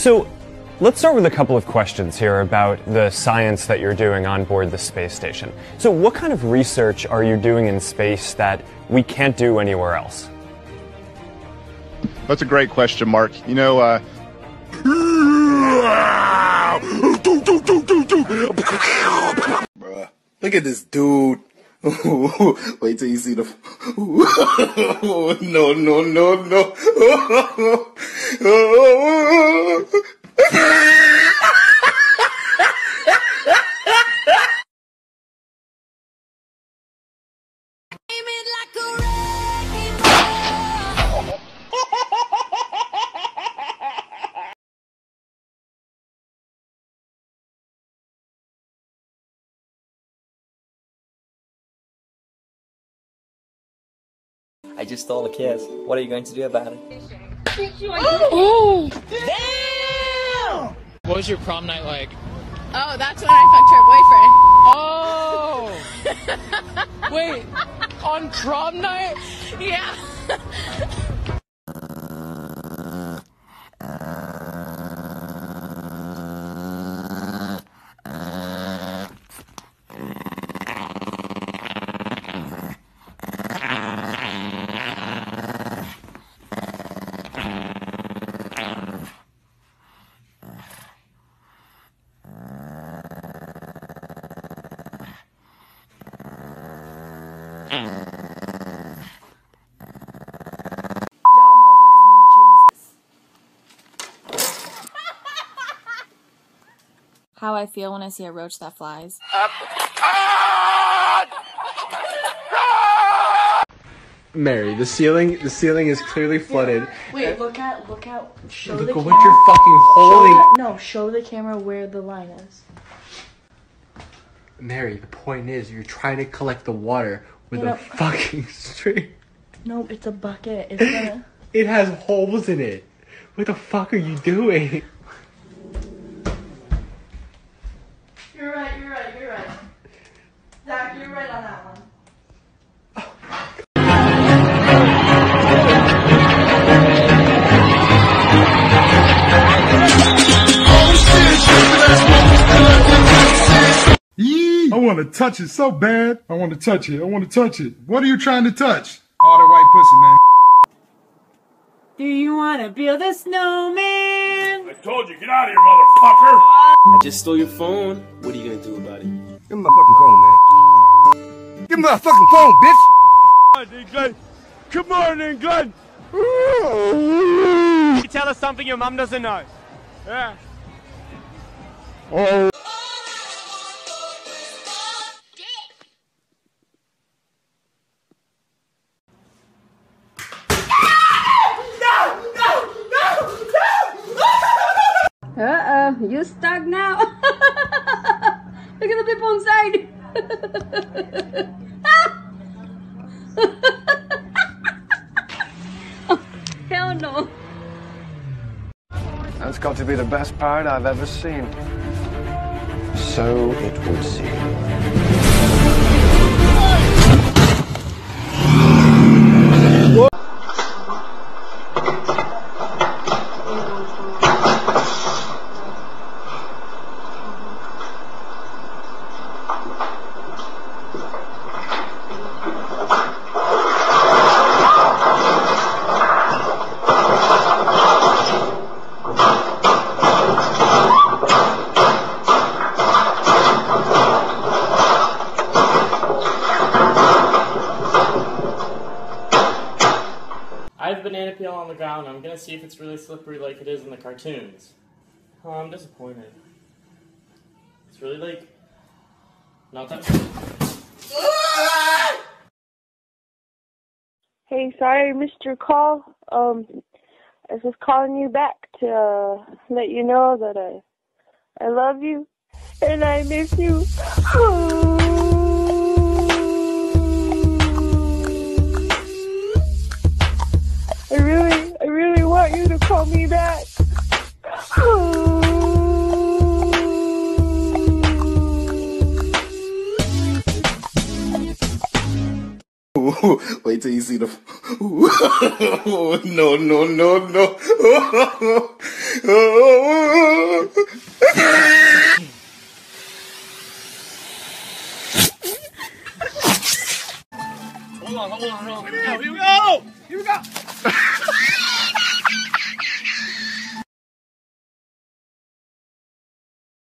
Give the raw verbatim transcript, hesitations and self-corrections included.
So let's start with a couple of questions here about the science that you're doing on board the space station. So what kind of research are you doing in space that we can't do anywhere else? That's a great question, Mark. You know, uh... Bruh, look at this dude. Wait till you see the... No, no, no, no. I just stole a kiss. What are you going to do about it? Oh! Damn! What was your prom night like? Oh, that's when I fucked her boyfriend. Oh! Wait, on prom night? Yeah. How I feel when I see a roach that flies. Mary, the ceiling, the ceiling is clearly flooded. Wait, look at, look at, show look the at camera. what you're fucking holding. Show the, no, show the camera where the line is. Mary, the point is, you're trying to collect the water with You know, a fucking string. No, it's a bucket. It's gonna... It has holes in it. What the fuck are you doing? You're right, you're right, you're right. Zach, you're right on that one. I want to touch it so bad. I want to touch it. I want to touch it. What are you trying to touch? All that white pussy, man. Do you want to build a snowman? I told you, get out of here, motherfucker! I just stole your phone. What are you gonna do about it? Give me my fucking phone, man. Give me my fucking phone, bitch! Glenn. Good morning, Glenn! You tell us something your mum doesn't know. Yeah. Oh. Uh-oh, you stuck now. Look at the people inside. Oh, hell no. That's got to be the best pirate I've ever seen. So it would seem. I have banana peel on the ground. I'm gonna see if it's really slippery like it is in the cartoons. Oh, I'm disappointed. It's really like not that. Hey, sorry I missed your call. Um, I was just calling you back to uh, let you know that I I love you and I miss you. I really, I really want you to call me back. Wait till you see the... No, no, no, no. Hold on, hold on, hold on. Here we go, here we go! Here we go!